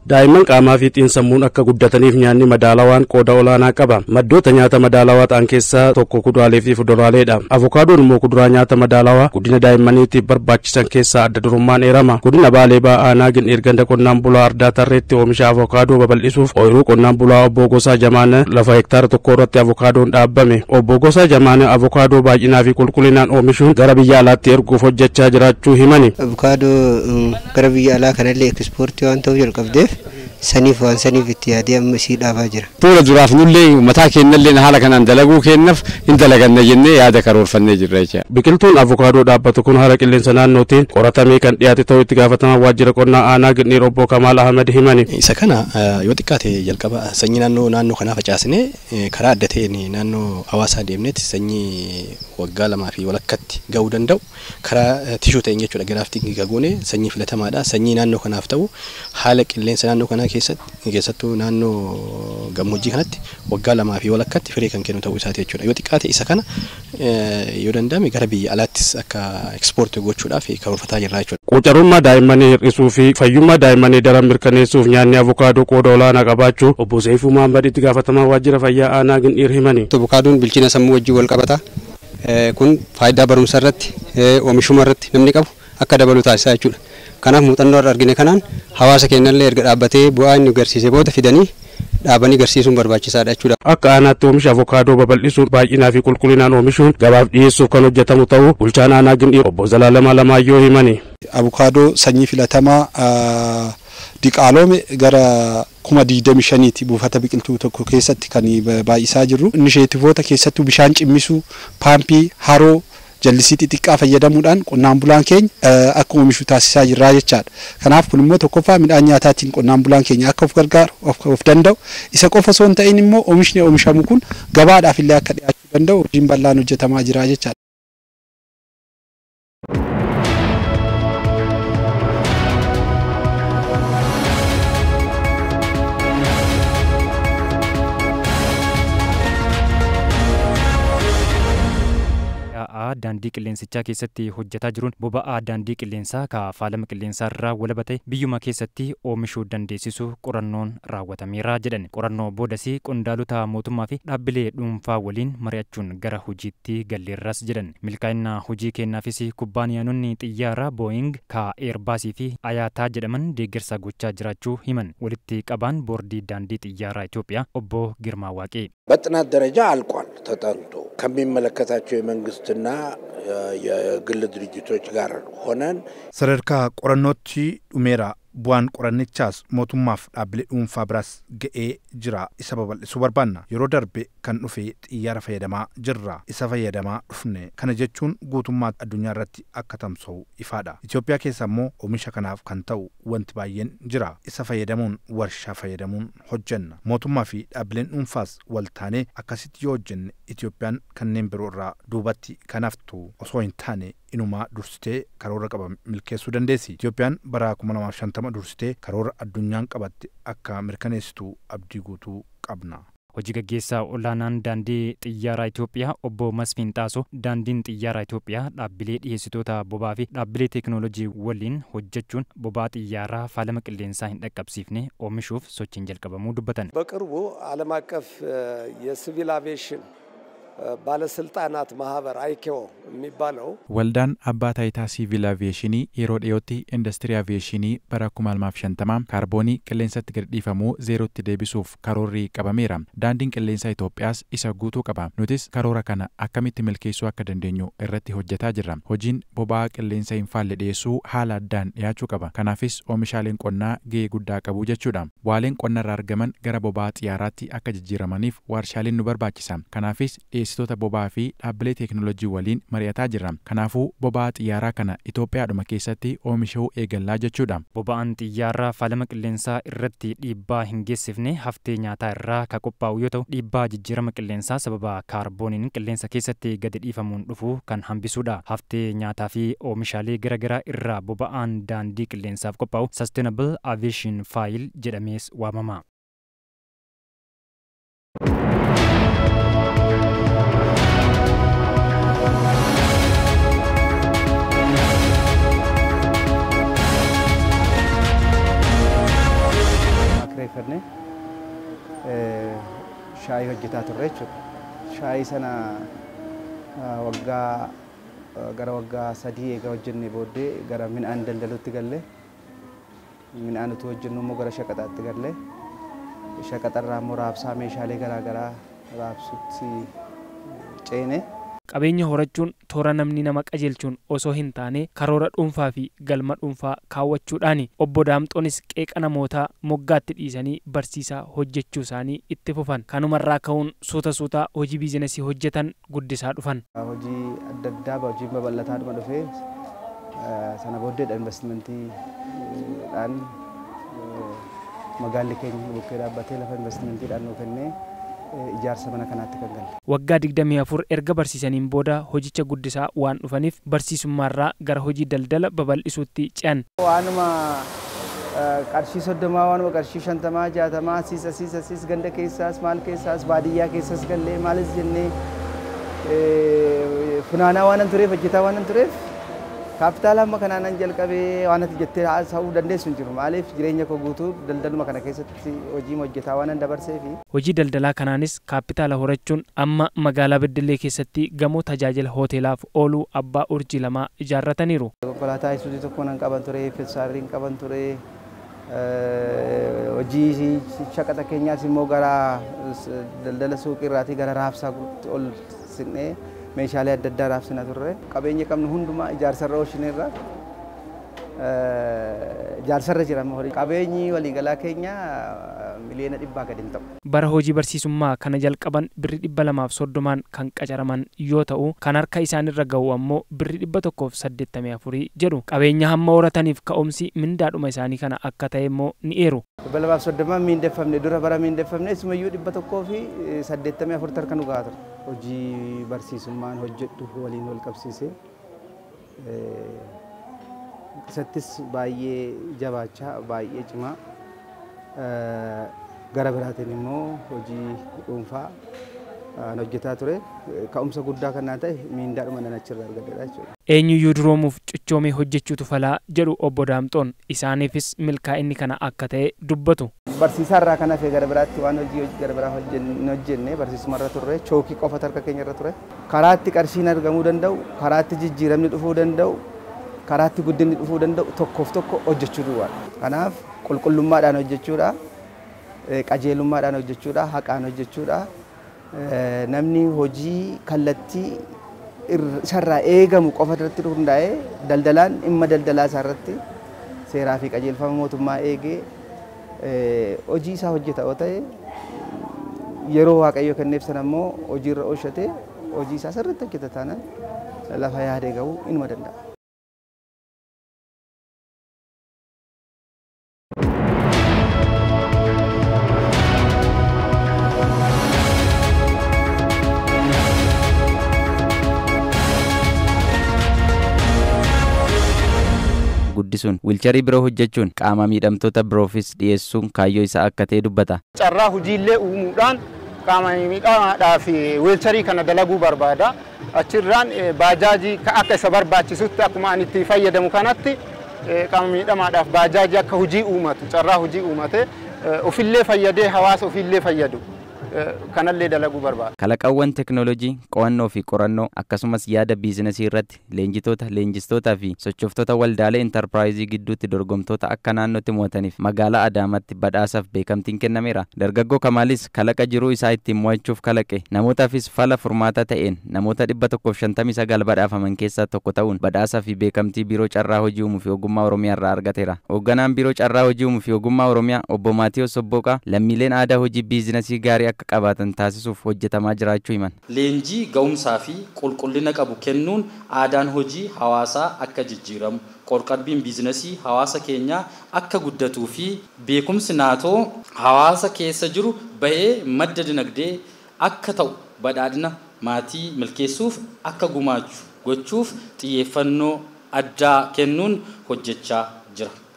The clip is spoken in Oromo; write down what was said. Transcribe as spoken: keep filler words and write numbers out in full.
Daa'imman qaamaa fi xiinsammuun akka guddataniif nyaanni madaalawaan qooda olaanaa qaba. Maddoota nyaata madaalawaa ta'an keessaa tokko kuduraalee fi fuduraaleedha. Avokaadoon immoo kuduraa nyaata madaalawaa guddina daa'immaniitiif barbaachisan keessaa adda durummaan eerama. Godina Baalee Ba'aa Aanaa Gin'ir ganda qonnaan bulaa Ardaa Tarreetti oomisha avokaadoo babal'isuuf ooyiruu qonnaan bulaa Obbo Gosaa Jamaanee lafa hektaara tokko irratti avokaadoon dhaabbame. Obbo Gosaa Jamaanee avokaadoo baay'inaa fi qulqullinaan oomishuun gara biyya alaatti erguuf hojjechaa jiraachuu himani. Avokaadoo gara biyya alaa kanallee ekspoortii waan ta'uuf jalqabdeef saniif waan saniif itti yaadee amma sii dhaabaa jira. Fuula duraaf nullee mataa keenyallee haala kanaan dalaguu kennaaf hin dalaganne jennee yaada karoorfannee jirra jechuudha. Biqiltuun avokaadoo dhaabbatu kun haala qilleensa naannootiin qoratamee kan dhiyaate ta'uu itti gaafatamaa waajjira qonnaa Aanaa Gin'ir Obbo Kamaal Ahmed himani. Isa kana yoo xiqqaate jalqaba sanyii naannoo naannoo kanaa facaasnee karaa adda ta'een naannoo hawaasaa deemneetti sanyii waggaa lamaa fi walakkatti ga'uu danda'u karaa tishuu ta'een jechuudha. Giraaftii gagoone sanyii filatamaadha. Sanyii naannoo kanaaf ta'u haala qilleensa naannoo kanaa keessatti keessattuu naannoo gammoojjii kanatti waggaa lamaa fi walakkatti firii kan kennu ta'uu isaati jechuudha. Yoo xiqqaate isa kana yoo danda'ame gara biyya alaattis akka ekspoortii gochuudhaaf karoorfataa jirra jechuudha. Quucarummaa daa'immanii hir'isuu fi fayyummaa daa'immanii daran mirkaneessuuf nyaanni avokaadoo qooda olaanaa qabaachuu Obbo Seifuu Mahammad itti gaafatamaa waajjira fayyaa Aanaa Gin'ir himani. Avokaadoon bilchina sammuu wajjin wal qabata. Kun faayidaa barumsa irratti oomishummaa irratti namni qabu akka dabalu taasisaa jechuudha. Kanaaf muuxannoo argine kanaan hawaasa keenyallee erga dhaabbatee bu'aa inni agarsiise booda fidanii dhaabanii agarsiisuun barbaachisaadha jechuudha. Akka aanaatti oomisha avokaadoo babal'isuun baay'inaa fi qulqullinaan oomishuun gabaaf dhiyeessuuf kan hojjetamu ta'uu bulchaan Aanaa Gin'ir Obbo Zalaalama Lamaayyoo himani. Avokaadoo sanyii filatamaa diqaaloome gara kuma digdami shaniiti buufata biqiltuu tokko keessatti kan baay'isaa jirru. Inisheetivoota keessattuu bishaan cimmisuu, paampii, haroo jallisii xixiqqaa fayyadamuudhaan qonnaan bulaan keenya akka oomishu taasisaa jirra jechaadha. Kanaaf kun immoo tokkoffaa midhaan nyaataatiin qonnaan bulaan keenya akka of gargaaru of danda'u isa qofa osoo hin ta'in immoo oomishni oomishamu kun gabaadhaaf illee akka dhiyaachuu danda'u hojiin bal'aan hojjetamaa jira jechaadha. daandii qilleensichaa keessatti hojjetaa jiruun boba'aa daandii qilleensaa ka faalama qilleensaa irraa walabate biyyuma keessatti oomishuu dandeessisu qorannoon raawwatameera jedhan. Qorannoo boodasii qondaalota mootummaa fi dhaabbilee dhuunfaa waliin mari'achuun gara hojiitti galleerras jedhan. Milkaa'ina hojii kennaafis kubbaaniyaanonni xiyyaara Boeing ka Eerbaasii fi Ayaataa jedhaman deeggarsa gochaa jiraachuu himan. Walitti qabaan boordii daandii xiyyaaraa Itoophiyaa Obbo Girmaa Waaqee በጥናት ደረጃ አልቋል ተጠንቶ ከሚመለከታቸው የመንግስትና የግል ድርጅቶች ጋር ሆነን ሰረርካ ቆረኖቺ ዱሜራ bu'aan qorannichaas mootummaaf dhaabbilee dhuunfaa biraas ga'ee jira isa babal'isuu barbaanna. Yeroo darbe kan dhufe xiyyaara fayyadamaa jirra isa fayyadamaa dhufne kana jechuun guutummaa addunyaa irratti akka tamsa'u ifaadha. Itoophiyaa keessa immoo oomisha kanaaf kan ta'u wanti baay'een jira isa fayyadamuun warshaa fayyadamuun hojjenna. Mootummaa fi dhaabbileen dhuunfaas waltaanee akkasitti yoo hojjenne Itoophiyaan kanneen biroo irraa duubatti kanaaftu osoo hin taane inuma dursitee karoora qaba milkeessuu dandeessi. Itoophiyaan bara kuma lamaaf shantama dursitee karoora addunyaan qabatte akka mirkaneessitu abdii guutuu qabna. Hojii gaggeessaa olaanaan daandii xiyyaaraa Itoophiyaa Obbo Masfiin Xaasoo daandiin xiyyaaraa Itoophiyaa dhaabbilee dhiyeessitoota boba'aa fi dhaabbilee teekinooloojii waliin hojjechuun boba'aa xiyyaaraa faalama qilleensaa hin dhaqqabsiifne oomishuuf sochiin jalqabamuu dubbatan. በቅርቡ ዓለም አቀፍ የሲቪል አቪዬሽን ባለስልጣናት ማህበር አይኬኦ የሚባለው ወልዳን አባ ታይታ ሲቪል አቪዬሽኒ የሮ ዲዮቲ ኢንዱስትሪ አቪዬሽኒ በራኩማል ማፍሸንተማ ካርቦኒ ቅሌንሰት ግርዲፈሙ ዜሮቲ ዴቢሱፍ ካሮሪ ቀበሜራ ዳንዲን ቅሌንሳ ኢትዮጵያስ ኢሳ ጉቱ ቀባ ኑቲስ ካሮራ ካና አከሚት መልኬሱ አከ ደንደኙ እረቲ ሆጀታ ጅራ ሆጂን ቦባ ቅሌንሳ ኢንፋል ዴሱ ሃላ ዳን ያቹ ቀባ ካናፊስ ኦሚሻሌን ቆና ጌ ጉዳ ቀቡ ጀቹዳ ዋሌን ቆና ራርገመን ገረ ቦባ ጢያራቲ አከ ጅጅራማኒፍ ዋርሻሌን ኑበርባቺሳ ካናፊስ Eessitoota boba'aa fi dhaabbilee teekinooloojii waliin mari'ataa jirra. Kanaafuu boba'aa xiyyaaraa kana Itoophiyaadhuma keessatti oomishuu eegallaa jechuudha. Boba'aan xiyyaaraa faalama qilleensaa irratti dhiibbaa hin geessifne haftee nyaataa irraa ka qophaa'u yoo ta'u dhiibbaa jijjiirama qilleensaa sababa kaarbooniin qilleensa keessatti gadi dhiifamuun dhufu kan hambisuudha. Haftee nyaataa fi oomishaalee garaagaraa irraa boba'aan daandii qilleensaaf qophaa'u Sustainable Aviation Fuel jedhamees waamama. qopheeffannee shaayii hojjetaa turre jechuudha. Shaayii sana waggaa gara waggaa sadii eega hojjennee booddee gara midhaan daldaluutti galle. Midhaan utuu hojjennu immoo gara shaqaxaatti galle. Shaqaxarraa immoo raabsaa meeshaalee garaa garaa raabsuutti ceene. Qabeenya horachuun toora namni nama qajeelchuun osoo hin taane karoora dhuunfaa fi galma dhuunfaa kaawwachuudhaani. Obbo Daamxoonis qeeqa namootaa moggaatti dhiisanii barsiisaa hojjechuu isaanii itti fufan. Kanumarraa ka'uun suuta suutaa hojii biizinasii hojjetan guddisaa dhufan. Hojii adda addaa hojiin babal'ataa dhuma dhufee sana booddeedha investimentiidhaan magaalli keenya bukkee dhaabbatee lafa investimentiidhaan nuu kennee ijaarsa mana kanaatti kan galle. Waggaa digdamii afur erga barsiisaniin booda hojicha guddisaa waan dhufaniif barsiisummaarraa gara hojii daldala babal'isuutti ce'an. Waanuma qarshii soddomaa waanuma qarshii shantamaa jaatamaa asiis asiis asiis ganda keessaas maal keessaas baadiyyaa keessas gallee maalis jennee funaanaa waanan tureef hojjetaa waanan tureef kaapitaala amma kanaan jalqabee waan ati jettee haasa'uu dandeessu hin jiru. Maaliif jireenya koo guutuu daldaluma kana keessatti hojii hojjetaa waan dabarsee fi hojii daldalaa kanaanis kaapitaala horachuun amma magaalaa Beddellee keessatti gamoo tajaajila hoteelaaf ooluu abbaa urjii lamaa ijaarrataniiru. Konkolaataa isuuzii tokko nan qaban ture, fesaarriin qaban ture. Hojii shaqaxa keenyaas immoo gara daldala suuqii irraatii gara raabsaa ol siqnee meeshaalee adda addaa raabsinaa turre. Qabeenya qabnu hundumaa ijaarsarra oolchineerra ijaarsarra jira. Qabeenyi waliigalaa keenya miliyoona dhibbaa gadi hin ta'u. Bara hojii barsiisummaa kana jalqaban birri dhibba lamaaf soddomaan kan qacaraman yoo ta'u kan harka isaanirra ga'u ammoo birri dhibba tokkoof saddeettamii afurii jedhu. Qabeenya hamma horataniif ka'umsi mindaadhuma isaanii kana akka ta'e immoo ni eeru. Dhibba lamaaf soddomaan miindeffamne dura bara miindeffamne isumayyuu dhibba tokkoo fi saddeettamii afur tarka nu ga'a ture. Hojii barsiisummaan hojjedhu waliin wal qabsiisee isattis baay'ee jabaachaa baay'ee cimaa gara biraatiin immoo hojii dhuunfaa hojjetaa ture. Ka'umsa guddaa kan ta'e miindaadhuma nan achirraa argadheedha jechuudha. Eenyuyyuu duroomuuf cichoomee hojjechuutu falaa jedhu obbo Daamxoon isaaniifis milkaa'inni kana akka ta'e dubbatu. Barsiisaarraa kan hafe gara biraatti waan hojii gara biraa hojjenne barsiisumarra turre chookii qofa harka keenyarra ture. Karaatti qarshiin argamuu danda'u, karaatti jijjiiramni dhufuu danda'u, karaatti guddinni dhufuu danda'u tokkoof tokko hojjechuu duwwaadha. Kanaaf qulqullummaadhaan hojjechuudha, qajeelummaadhaan hojjechuudha, haqaan hojjechuudha. Namni hojii kallattii isarraa eegamu qofa irratti hundaa'ee daldalaan dhimma daldalaa isaarratti seeraa fi qajeelfama mootummaa eegee hojii isaa hojjeta yoo ta'e yeroo waaqayyo kenneef sana immoo hojiirra oolchatee hojii isaa sirriitti hojjeta taanaan lafa yaadee ga'uu inuma danda'a. Guddisuun wiilcharii biroo hojjechuun qaama miidhamtoota biroofis dhiyeessuun kaayyoo isaa akka ta'e dubbata. Carraa hojiilee uumuudhaan qaama miidhamaadhaaf wiilcharii kana dalaguu barbaada. Achirraan baajaajii akka isa barbaachisutti akkuma ani itti fayyadamu kanatti qaama miidhamaadhaaf baajaajii akka hojii uumatu carraa hojii uumate ofillee fayyadee hawaasa ofillee fayyadu. Kanallee dalaguu barbaada. Kalaqawwan teknoolojii, qo'annoo fi qorannoo akkasumas yaada biizinasii irratti leenjitoota, leenjistootaa fi sochooftoota waldaalee intarpiraayizii gidduutti dorgomtoota akka naannootti mo'ataniif magaalaa Adaamaatti badhaasaaf beekamtiin kennameera. Dargaggoo Kamaalis kalaqa jiruu isaa ittiin mo'achuuf kalaqe namootaafis fala furmaata ta'een namoota dhibba tokkoof shantamii sagal badhaafaman keessaa tokko ta'uun badhaasaa fi beekamtii biiroo carraa hojii uumuu fi ogummaa Oromiyaa irraa argateera. Hoogganaan biiroo carraa hojii uumuu fi ogummaa Oromiyaa obbo Maatiyos Sobboqaa lammiileen aadaa hojii biizinasii gaarii akka qabaatan taasisuuf hojjetamaa jiraachuu himan. Leenjii ga'umsaa fi qulqullina qabu kennuun aadaan hojii hawaasaa akka jijjiiramu, qorqalbiin biizinasii hawaasa keenyaa akka guddatuu fi beekumsi naatoo hawaasa keessa jiru bahee madda dinagdee akka ta'u badhaadhina maatii milkeessuuf akka gumaachu gochuuf xiyyeeffannoo addaa kennuun hojjechaa jira.